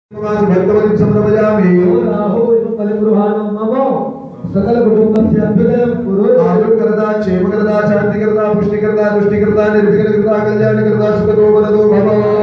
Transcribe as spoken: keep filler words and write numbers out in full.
भगवती समर्पयामि राहु परिगृहाणं मम सकल कुटुंबस्य अभ्युदयं कुरु आयुर्कर्ता क्षेमकर्ता शांतिकर्ता पुष्टिकर्ता दुष्टिकर्ता निर्विघ्नकर्ता कल्याणकर्ता सुखदो वरदो भव